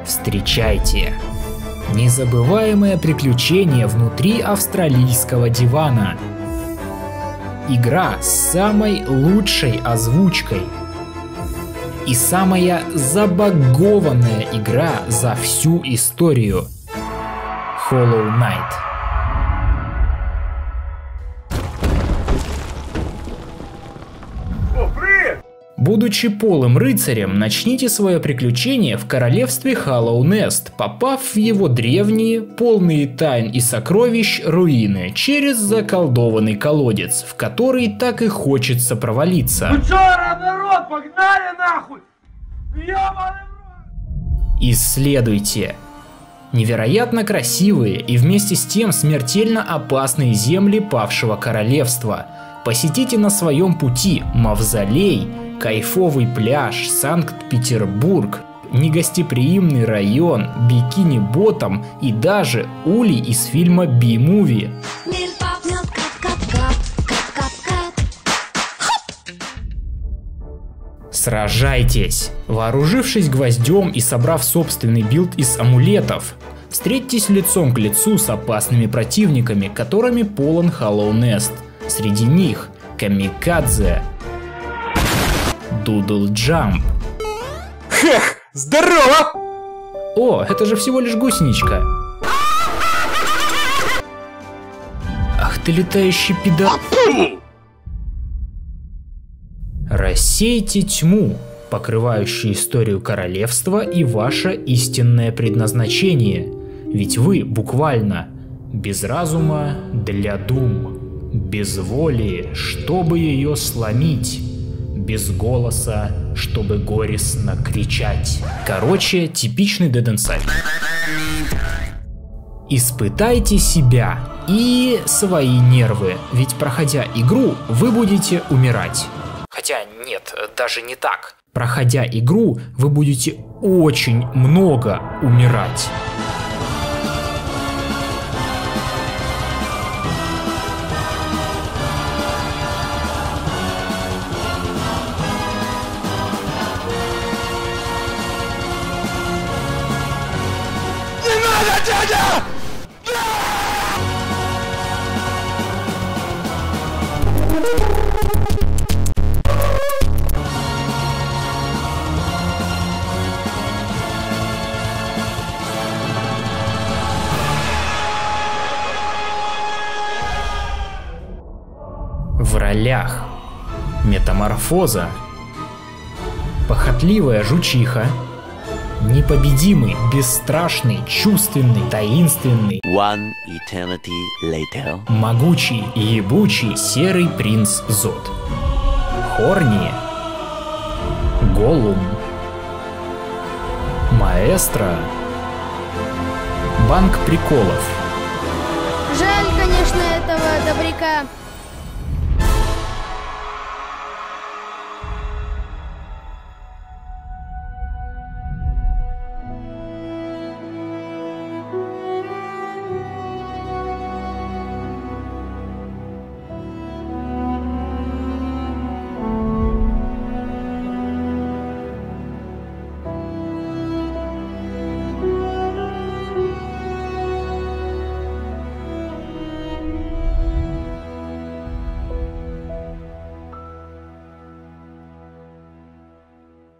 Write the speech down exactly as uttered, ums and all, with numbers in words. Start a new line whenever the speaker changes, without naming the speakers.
Встречайте! Незабываемое приключение внутри австралийского дивана. Игра с самой лучшей озвучкой. И самая забагованная игра за всю историю. Hollow Knight. Будучи полым рыцарем, начните свое приключение в королевстве Hollow Nest, попав в его древние, полные тайн и сокровищ руины через заколдованный колодец, в который так и хочется провалиться.
Ну чё, народ, погнали нахуй! Ёбаный в рот!
Исследуйте невероятно красивые и вместе с тем смертельно опасные земли павшего королевства. Посетите на своем пути мавзолей, кайфовый пляж, Санкт-Петербург, негостеприимный район, Бикини-Ботом и даже Улей из фильма Би-муви. Сражайтесь! Вооружившись гвоздем и собрав собственный билд из амулетов, встретьтесь лицом к лицу с опасными противниками, которыми полон Hollow Nest. Среди них Камикадзе, Дудл Джамп.
Хех, здорово!
О, это же всего лишь гусеничка. Ах ты летающий педа... Рассейте тьму, покрывающую историю королевства и ваше истинное предназначение. Ведь вы буквально без разума для дум, без воли, чтобы ее сломить, без голоса, чтобы горестно кричать. Короче, типичный Dead Inside. Испытайте себя и свои нервы, ведь проходя игру, вы будете умирать. Хотя нет, даже не так. Проходя игру, вы будете очень много умирать.
Дядя!
В ролях: Метаморфоза, похотливая жучиха, непобедимый, бесстрашный, чувственный, таинственный,
One eternity later.
могучий и ебучий серый принц Зод, Хорни, Голлум, Маэстро, Банк приколов.
Жаль, конечно, этого добряка.